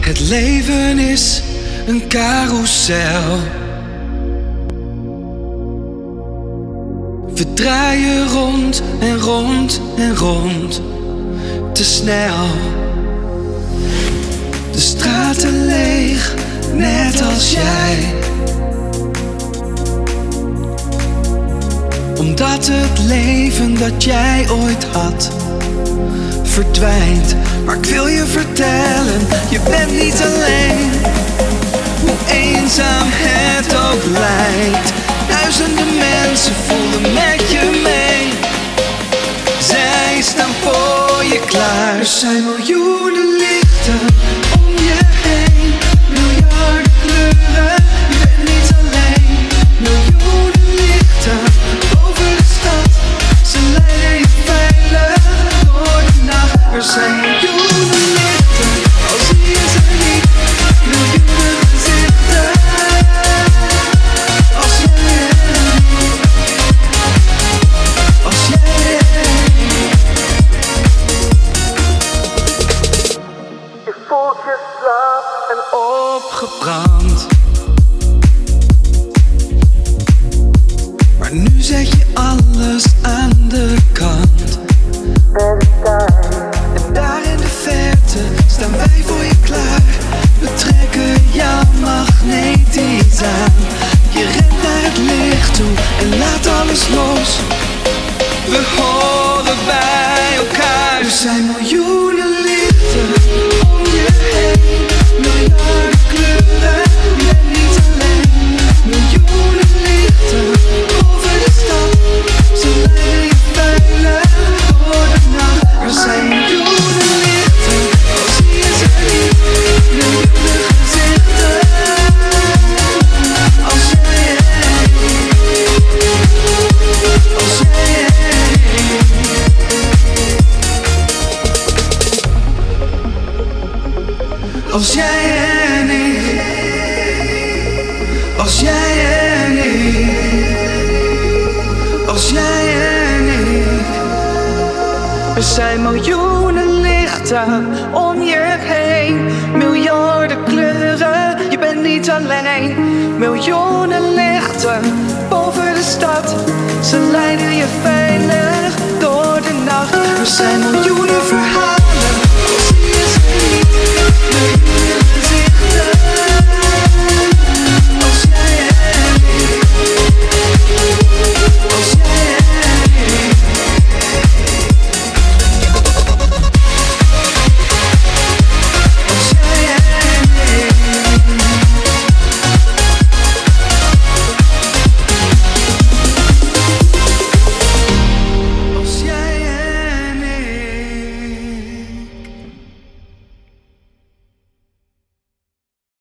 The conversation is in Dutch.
Het leven is een carousel. We draaien rond en rond en rond, te snel. De straten leeg, net als jij. Omdat het leven dat jij ooit had verdwijnt. Maar ik wil je vertellen, je bent niet alleen. Hoe eenzaam het ook lijkt, duizenden mensen voelen met je mee. Zij staan voor je klaar. Er zijn miljoenen lichten om je heen, miljarden kleuren, je bent niet alleen. Miljoenen lichten over de stad, ze leiden je veilig door de nacht. Er zijn miljoenen lichten, al zie je ze niet, miljoenen gezichten. Als jij je voelt je slap en opgebrand, maar nu zet je alles aan de kant. En daar in de verte staan wij voor je klaar. We trekken jou magnetisch aan. Je rent naar het licht toe en laat alles los. We horen bij elkaar. Er zijn miljoenen lichten om je heen, miljarden kleuren, je bent niet alleen. Miljoenen lichten over de stad, ze leiden je veilig door de nacht. Er zijn miljoenen lichten, al zie je ze niet, miljoenen gezichten. Als jij als jij en ik, als jij en ik, als jij en ik. Er zijn miljoenen lichten om je heen, miljarden kleuren, je bent niet alleen. Miljoenen lichten boven de stad, ze leiden je veilig door de nacht. Er zijn miljoenen verhalen